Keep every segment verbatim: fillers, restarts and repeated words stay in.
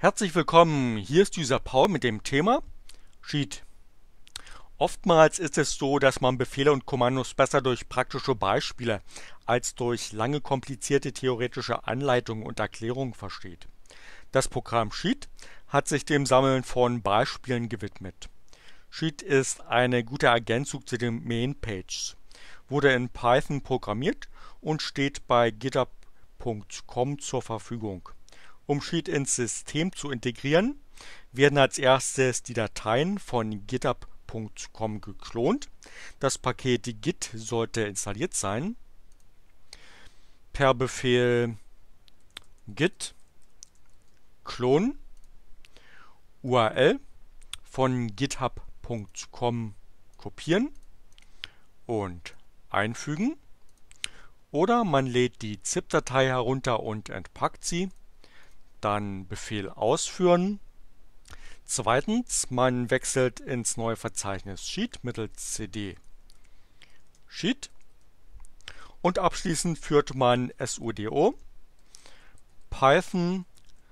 Herzlich willkommen, hier ist User Paul mit dem Thema Sheet. Oftmals ist es so, dass man Befehle und Kommandos besser durch praktische Beispiele als durch lange komplizierte theoretische Anleitungen und Erklärungen versteht. Das Programm Sheet hat sich dem Sammeln von Beispielen gewidmet. Sheet ist eine gute Ergänzung zu den Main-Pages, wurde in Python programmiert und steht bei github punkt com zur Verfügung. Um Sheet ins System zu integrieren, werden als erstes die Dateien von github punkt com geklont. Das Paket git sollte installiert sein. Per Befehl git clone U R L von github punkt com kopieren und einfügen. Oder man lädt die zip-Datei herunter und entpackt sie. Dann Befehl ausführen. Zweitens, man wechselt ins neue Verzeichnis Sheet mittels cd Sheet. Und abschließend führt man sudo python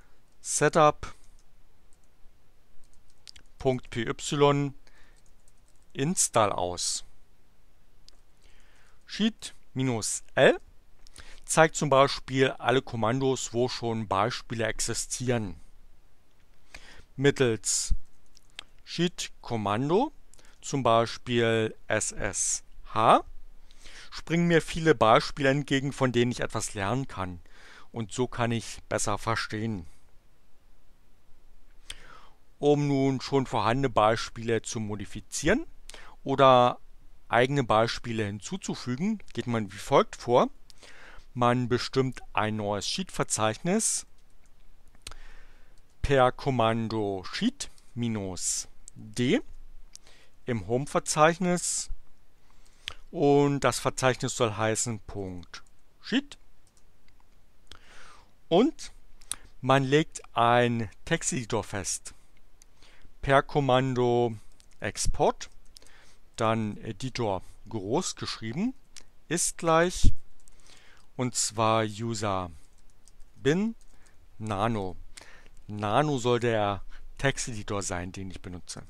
setup.py install aus. Sheet-L zeigt zum Beispiel alle Kommandos, wo schon Beispiele existieren. Mittels Sheet-Kommando, zum Beispiel S S H, springen mir viele Beispiele entgegen, von denen ich etwas lernen kann. Und so kann ich besser verstehen. Um nun schon vorhandene Beispiele zu modifizieren oder eigene Beispiele hinzuzufügen, geht man wie folgt vor. Man bestimmt ein neues Sheet-Verzeichnis per Kommando Sheet-D im Home-Verzeichnis und das Verzeichnis soll heißen .sheet und man legt einen Texteditor fest per Kommando Export, dann Editor groß geschrieben, ist gleich und zwar user bin nano. Nano soll der Texteditor sein, den ich benutze.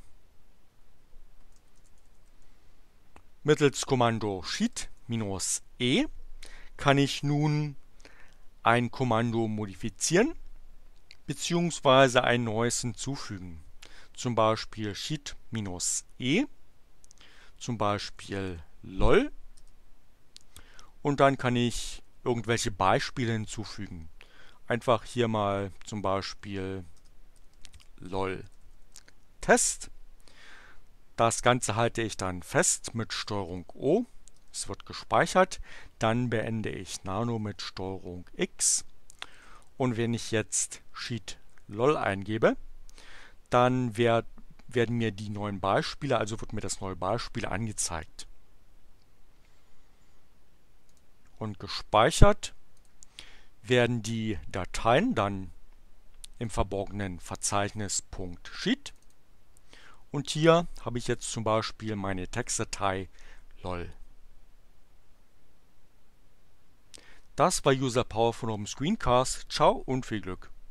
Mittels Kommando Sheet-E kann ich nun ein Kommando modifizieren bzw. ein neues hinzufügen. Zum Beispiel Sheet-E, zum Beispiel lol, und dann kann ich irgendwelche Beispiele hinzufügen. Einfach hier mal zum Beispiel lol Test. Das Ganze halte ich dann fest mit Steuerung O. Es wird gespeichert. Dann beende ich Nano mit Steuerung X. Und wenn ich jetzt Sheet lol eingebe, dann werd, werden mir die neuen Beispiele, also wird mir das neue Beispiel angezeigt. Und gespeichert werden die Dateien dann im verborgenen Verzeichnis .sheet. Und hier habe ich jetzt zum Beispiel meine Textdatei lol. Das war User Power von Open Screencast. Ciao und viel Glück.